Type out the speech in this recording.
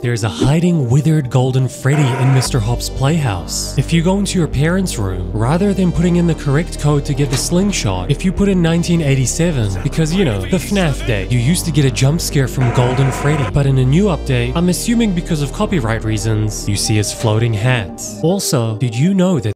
There's a hiding withered golden Freddy in Mr. Hop's playhouse. If you go into your parents' room, rather than putting in the correct code to get the slingshot, if you put in 1987, because you know, the FNAF day, you used to get a jump scare from Golden Freddy. But in a new update, I'm assuming because of copyright reasons, you see his floating hat. Also, did you know that